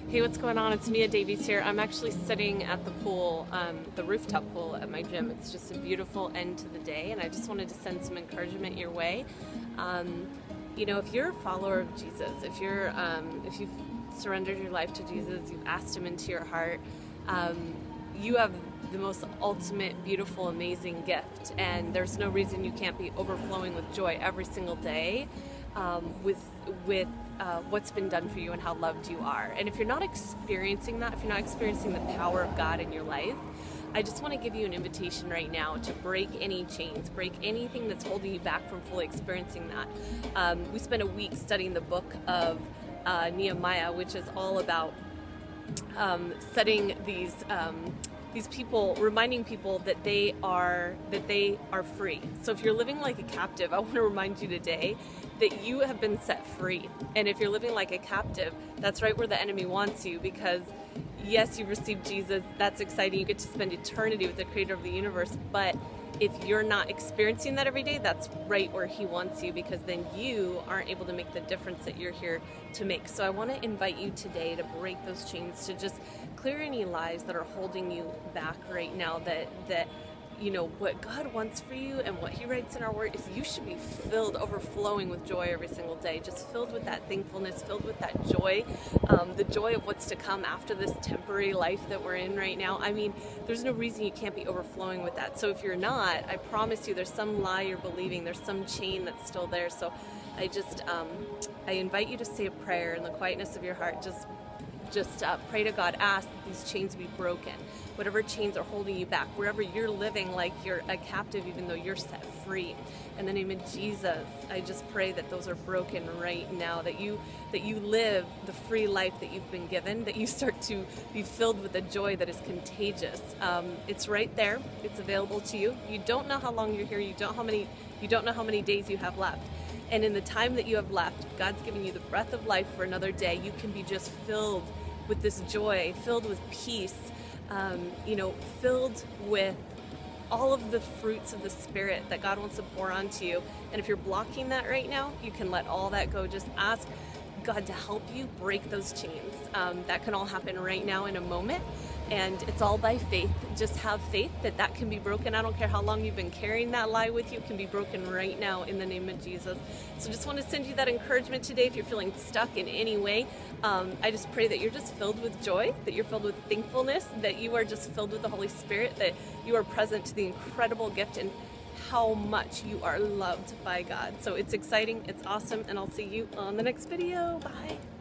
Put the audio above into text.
Hey, what's going on? It's Mia Davies here. I'm actually sitting at the pool, the rooftop pool at my gym. It's just a beautiful end to the day, and I just wanted to send some encouragement your way. You know, if you're a follower of Jesus, if you've surrendered your life to Jesus, you've asked Him into your heart, you have the most ultimate, beautiful, amazing gift, and there's no reason you can't be overflowing with joy every single day with what's been done for you and how loved you are. And if you're not experiencing that, if you're not experiencing the power of God in your life, I just want to give you an invitation right now to break any chains, break anything that's holding you back from fully experiencing that. We spent a week studying the book of Nehemiah, which is all about setting these people, reminding people that they are free. So if you're living like a captive, I want to remind you today that you have been set free. And if you're living like a captive, that's right where the enemy wants you, because yes, you've received Jesus, that's exciting, you get to spend eternity with the creator of the universe, but if you're not experiencing that every day, that's right where he wants you, because then you aren't able to make the difference that you're here to make. So I want to invite you today to break those chains, to just clear any lies that are holding you back right now, that you know, what God wants for you and what He writes in our Word is you should be filled, overflowing with joy every single day, just filled with that thankfulness, filled with that joy, the joy of what's to come after this temporary life that we're in right now. I mean, there's no reason you can't be overflowing with that. So if you're not, I promise you there's some lie you're believing, there's some chain that's still there. So I just, I invite you to say a prayer in the quietness of your heart. Just pray to God, ask that these chains be broken. Whatever chains are holding you back, wherever you're living like you're a captive even though you're set free. In the name of Jesus, I just pray that those are broken right now, that you live the free life that you've been given, that you start to be filled with a joy that is contagious. It's right there. It's available to you. You don't know how long you're here. You don't know how many days you have left. And in the time that you have left, God's given you the breath of life for another day. You can be just filled with this joy, filled with peace, filled with all of the fruits of the Spirit that God wants to pour onto you. And if you're blocking that right now, you can let all that go. Just ask God to help you break those chains. That can all happen right now in a moment, and it's all by faith. Just have faith that that can be broken. I don't care how long you've been carrying that lie with you, it can be broken right now in the name of Jesus. So just want to send you that encouragement today. If you're feeling stuck in any way, I just pray that you're just filled with joy, that you're filled with thankfulness, that you are just filled with the Holy Spirit, that you are present to the incredible gift and how much you are loved by God. So it's exciting, it's awesome, and I'll see you on the next video. Bye.